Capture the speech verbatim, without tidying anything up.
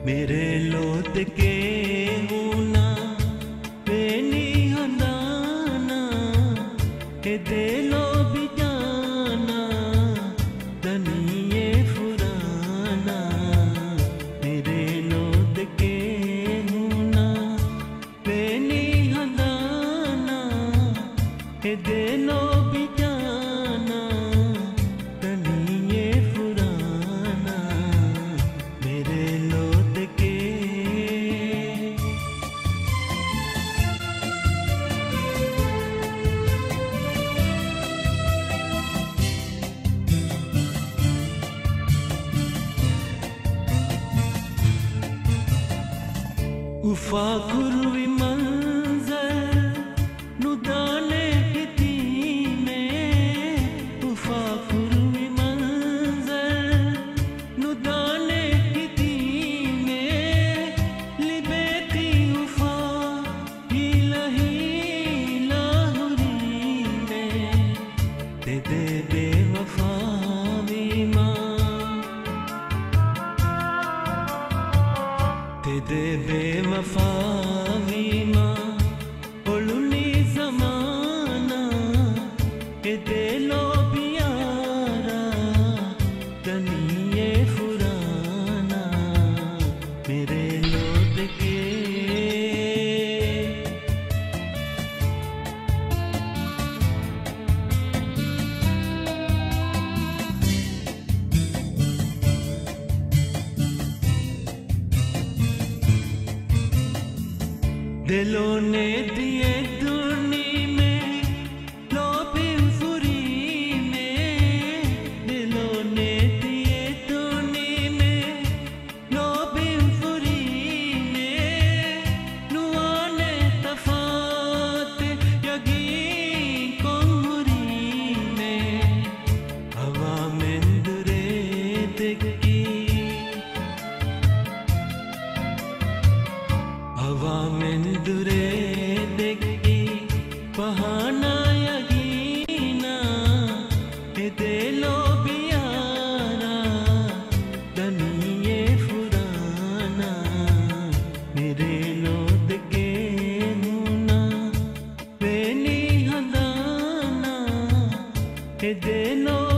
मेरे लोट के होना बेनी हंदाना के दिलो भी जाना दनिये फुराना मेरे लोट के होना बेनी हंदाना के दिलो भी जाना दनिये फुराना मेरे लोट के उफा कुर्वी मंजर नुदाने किती में उफा कुर्वी मंजर नुदाने किती में लिबेती उफा हीला हीला हुरी में दे दे बेवफा वीमा दे दे बेवफा वीमा ओलुनी ज़माना के दिलो बियारा दनिये फुराना मेरे लोट के दिलों ने दिए दुनी में लोभी फुरी में दिलों ने दिए दुनी में लोभी फुरी में नुआने तफात यकीन को मुरी में हवा में दुरे दिखी हवा में दुरे देखी बहाना यकीना के दिलो बियारा दनिये फुराना मेरे लोट के होना बेनी हंदाना के दिलो